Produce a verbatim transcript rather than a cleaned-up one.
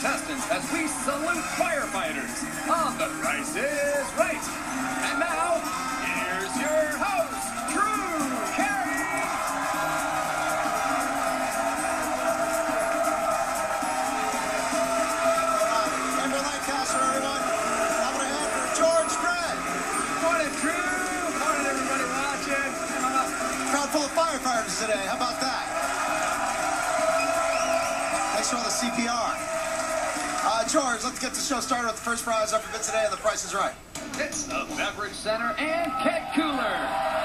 contestants as we salute firefighters on The Price is Right. And now, here's your host, Drew Carey. Denver Lancaster, everyone. I'm going to hand for George Gregg. Morning, Drew. Morning, everybody watching. Come on up. Crowd full of firefighters today. How about that? Thanks for all the C P R. Uh, George, let's get the show started with the first prize up for bid today, and The Price is Right. It's the Beverage Center and Keg Cooler.